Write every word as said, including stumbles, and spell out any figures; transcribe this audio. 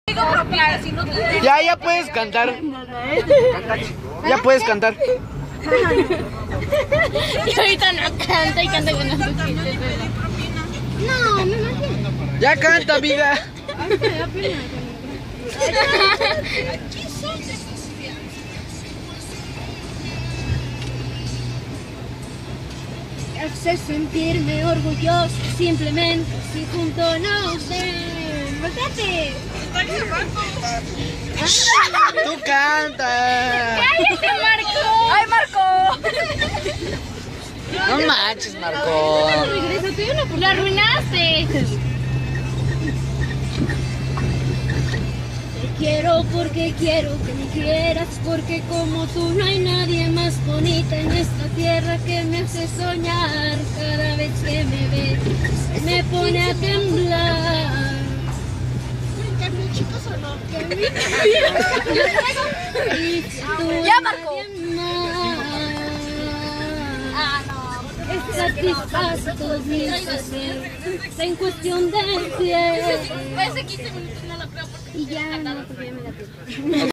Ya, ya puedes cantar. Ya puedes cantar. Y ahorita no canta y canta con nosotros. No, me imagino. Ya canta, amiga. Hace sentirme orgulloso, simplemente si junto nos ven. ¡Voltate! Tú canta. ¡Cállate, Marco! ¡Ay, Marco! No manches, Marco. Regresa, tú ya lo arruinaste. Te quiero porque quiero que me quieras, porque como tú no hay nadie más bonita en esta tierra que me hace soñar. Cada vez que me ve, me pone a temblar. ¿Chicos o no? ¡Ya, Marco! Ah, no. Satisface todos mis deseos en cuestión de tiempo. Ese quince minutos no lo creo porque y ya no, porque ya me la